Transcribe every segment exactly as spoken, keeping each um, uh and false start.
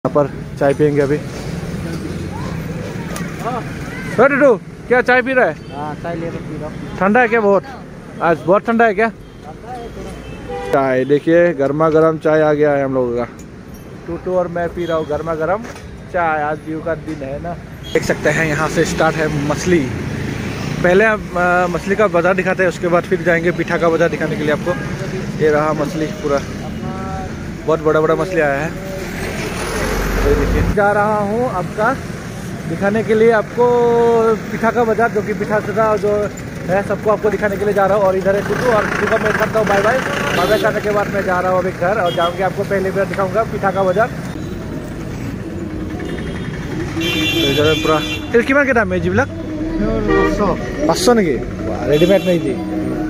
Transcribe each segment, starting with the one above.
यहाँ पर चाय पियेंगे अभी। टू क्या चाय पी रहा है? हाँ चाय ले पी रहा हूँ। ठंडा है क्या बहुत? आज बहुत ठंडा है क्या? चाय देखिए, गर्मा गर्म चाय आ गया है हम लोगों का। टूटू और मैं पी रहा हूँ गर्मा गर्म चाय। आज व्यू का दिन है ना, देख सकते हैं। यहाँ से स्टार्ट है मछली। पहले आप मछली का बाजार दिखाते हैं, उसके बाद फिर जाएंगे पीठा का बाजार दिखाने के लिए आपको। ये रहा मछली, पूरा बहुत बड़ा बड़ा मछली आया है। तो देखिए, जा रहा हूँ आपका दिखाने के लिए आपको पीठा का बाजार, जो कि पीठा सदा जो है सबको आपको दिखाने के लिए जा रहा हूँ। और इधर है टूटू, और टूटू का मैं करता हूँ बाय बाय। बाय बाय करने के बाद मैं जा रहा हूँ अभी घर, और जाऊँगी आपको पहले बार दिखाऊंगा पीठा का बाजार। इधर पूरा फिर किमान के दाम है जीवलक पाँच नेকি रेडीमेड नहीं थी।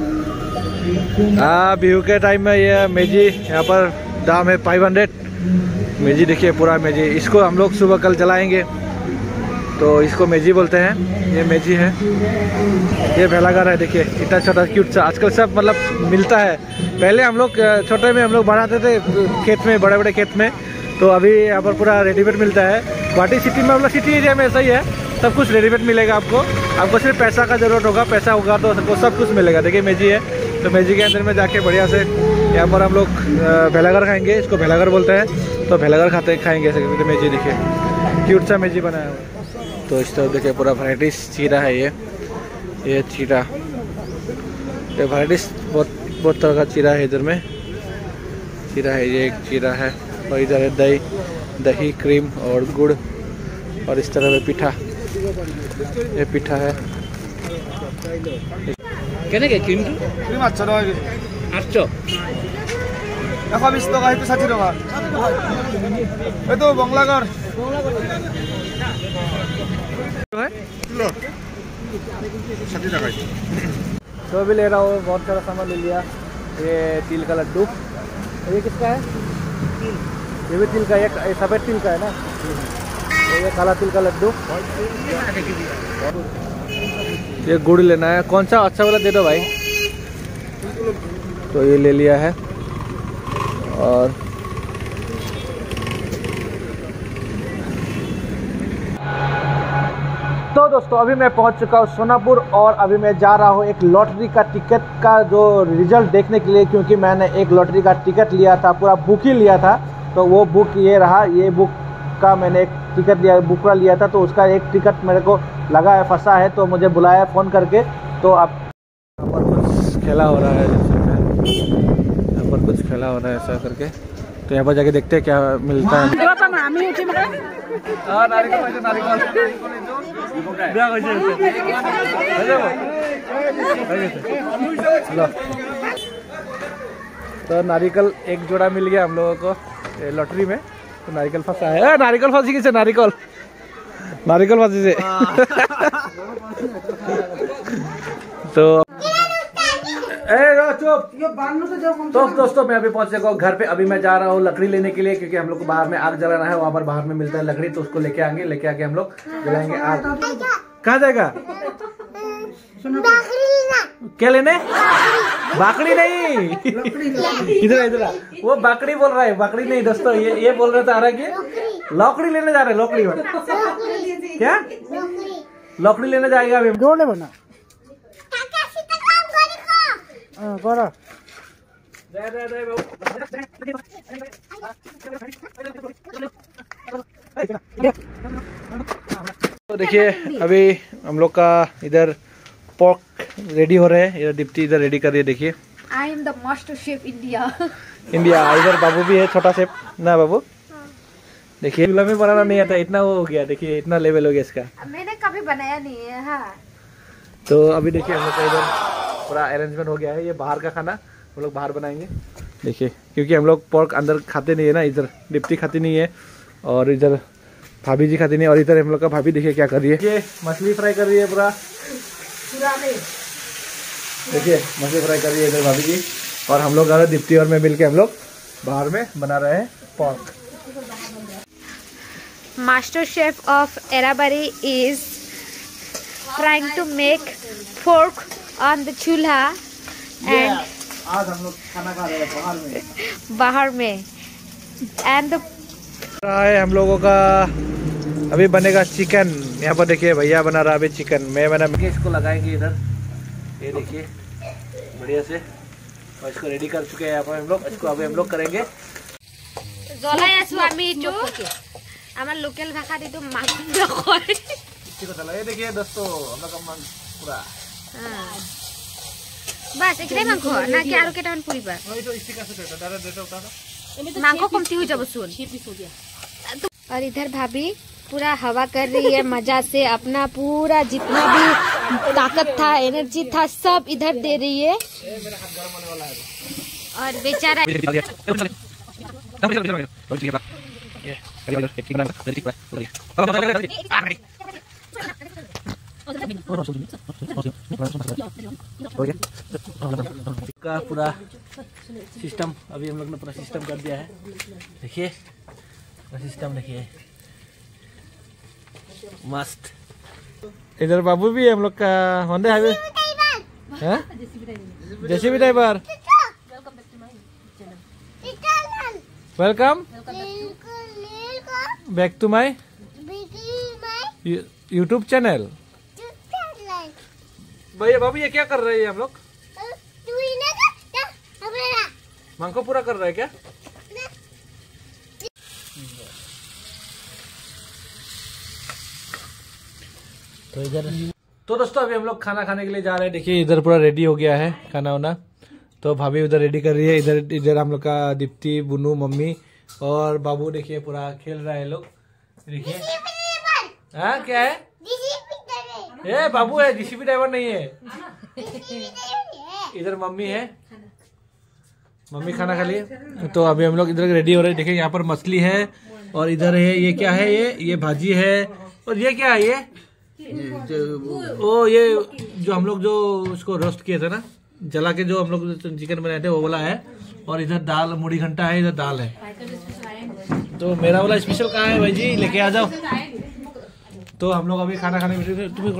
हाँ, बिहू के टाइम में ये मेजी यहाँ पर दाम है फाइव हंड्रेड। मेजी देखिए, पूरा मेजी। इसको हम लोग सुबह कल जलाएंगे, तो इसको मेजी बोलते हैं। ये मेजी है, ये भेलाघर है। देखिए इतना छोटा क्यूट सा, आजकल सब मतलब मिलता है। पहले हम लोग छोटे में हम लोग बनाते थे खेत में, बड़े बड़े खेत में। तो अभी यहाँ पर पूरा रेडीमेड मिलता है। गुवाहाटी सिटी में, मतलब सिटी एरिया में ऐसा ही है, सब कुछ रेडीमेड मिलेगा आपको। आपको सिर्फ पैसा का जरूरत होगा, पैसा होगा तो सबको सब कुछ मिलेगा। देखिए मेजी है, तो मेजी के अंदर में जाके बढ़िया से यहाँ पर हम लोग भेलाघर खाएंगे। इसको भेलाघर बोलते हैं, तो भेलाघर खाते खाएंगे ऐसे। मेजी देखिए, क्यूट सा मेजी बनाया हुआ। तो इस तरह देखिए पूरा वैराइटीज चीरा है। ये ये चीरा, ये वैराइटीज बहुत बहुत तरह का चीरा है। इधर में चीरा है, ये एक चीरा है। और इधर है दही दही क्रीम और गुड़, और इस तरह में पीठा, ये पीठा है। কেনেকে ক্রিমটো? ক্রিম আটশো টাকা কেজি। আটশো এশ বিশ টকা, সেইটো ষাঠি টকা। এইটো বংলাগড় কিলো ষাঠি টাকা। तो अभी ले रहा हूँ, बहुत सारा सामान ले लिया। ये तिल का लड्डू, ये किसका है? ये भी तिल का, एक सफ़ेद तिल का है ना। ये काला तिल का लड्डू। ये गुड़ लेना है, कौन सा अच्छा वाला दे दो भाई। तो ये ले लिया है। और तो दोस्तों अभी मैं पहुंच चुका हूँ सोनापुर, और अभी मैं जा रहा हूँ एक लॉटरी का टिकट का जो रिजल्ट देखने के लिए, क्योंकि मैंने एक लॉटरी का टिकट लिया था, पूरा बुक ही लिया था। तो वो बुक ये रहा, ये बुक का मैंने एक टिकट लिया, बुक का लिया था। तो उसका एक टिकट मेरे को लगा है, फंसा है, तो मुझे बुलाया फ़ोन करके। तो अब यहाँ पर कुछ खेला हो रहा है, यहाँ पर कुछ खेला हो रहा है ऐसा करके। तो यहाँ पर जाके देखते हैं क्या मिलता है। तो नारिकल एक जोड़ा मिल गया हम लोगों को लॉटरी में। तो नारिकल फंसा है, नारिकल फांसी किसे? नारिकल नारिकल फांसी से। तो तो दोस्तों मैं अभी पहुंच चुका हूँ घर पे। अभी मैं जा रहा हूँ लकड़ी लेने के लिए, क्योंकि हम लोग को बाहर में आग जलाना है। वहाँ पर बाहर में मिलता है लकड़ी, तो उसको लेके आएंगे। लेके आके हम लोग जलाएंगे आग। कहाँ जाएगा? क्या लेने? बाकड़ी नहीं, इधर इधर। वो बाकड़ी बोल रहा है, बाकड़ी नहीं दोस्तों। ये ये बोल रहा था रहा कि लौकड़ी लेने जा रहे हैं। लौकड़ी में क्या? लौकड़ी लेने जाएगा अभी। दौड़ने बना करो। तो देखिए अभी हम लोग का इधर पोर्क रेडी हो रहे हैं। इधर दीप्ति इधर रेडी कर रही है। देखिए, I am the master chef India. India. इधर बाबू भी है, छोटा शेफ ना बाबू। देखिए चूल्हा में बनाना नहीं आता, इतना वो हो गया। देखिए इतना लेवल हो गया इसका। मैंने कभी बनाया नहीं है। हाँ। तो अभी देखिए हम लोग का इधर पूरा अरेंजमेंट हो गया है। ये बाहर का खाना हम लोग बाहर बनाएंगे। देखिए, क्योंकि हम लोग पोर्क अंदर खाते नहीं है ना। इधर दीप्ति खाती नहीं है, और इधर भाभी जी खाती नहीं। और इधर हम लोग का भाभी देखिए क्या कर रही है। ये मछली फ्राई कर रही है पूरा। देखिए मछली फ्राई कर रही है इधर भाभी जी, और हम लोग दीप्ति और मैं मिलके हम लोग बाहर में बना रहे हैं pork. Master chef of Erabari is trying to make pork on the chulha and आज हम लोग खाना खा रहे हैं बाहर में बाहर में एंड द रहा है हम लोगों का अभी बनेगा चिकन। यहाँ पर देखिए भैया बना रहा है अभी चिकन। मैं मैंने इसको लगाएंगे इधर, ये देखिए बढ़िया से, और इसको रेडी कर चुके हैं यहाँ पर हम लोग। इसको अभी हम लोग करेंगे জ্বলাই আছো আমি এইটো আমার লোকাল ভাষা দিটো মাংস কয়। इसको चलो ये देखिए दोस्तों हम लोग का मांस पूरा বাস এটাই মাংস নাকি আরো কেটামান পুরিবা? ওই তো স্টিক আছে তো দাদা দেটো দাদা मांगो कमती हो जाब सुन। और इधर भाभी पूरा हवा कर रही है मजा से, अपना पूरा जितना भी ताकत था एनर्जी था सब इधर दे रही है। और बेचारा का पूरा सिस्टम अभी हम लोग ने पूरा सिस्टम कर दिया है। देखिए सिस्टम देखिए मस्त। इधर बाबू भी है हम लोग का होंडे highway JCB driver. Welcome back to my YouTube channel. भैया बाबू ये क्या कर रहे हैं हम लोग? मांग को पूरा कर रहा है क्या? तो इधर तो दोस्तों अभी हम लोग खाना खाने के लिए जा रहे हैं। देखिए इधर पूरा रेडी हो गया है खाना वाना, तो भाभी उधर रेडी कर रही है। इधर इधर हम लोग का दीप्ति बुनू मम्मी और बाबू देखिए पूरा खेल रहा है लोग। देखिए हाँ क्या है ये बाबू है, जीसीबी ड्राइवर नहीं है। इधर मम्मी है, मम्मी खाना खा लिए। तो अभी हम लोग इधर रेडी हो रहे हैं। देखिए यहाँ पर मछली है और इधर है ये क्या है, ये ये भाजी है। और ये क्या है, ये ओ ये जो हम लोग जो उसको रोस्ट किए थे ना, जला के जो हम लोग चिकन बनाए थे वो वाला है। और इधर दाल मुड़ी घंटा है, इधर दाल है। तो मेरा वाला स्पेशल कहाँ है भाई जी, लेके आ जाओ। तो हम लोग अभी खाना खाने में तुम्हें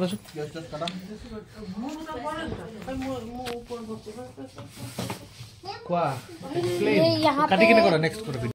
यहाँ पे नेक्स्ट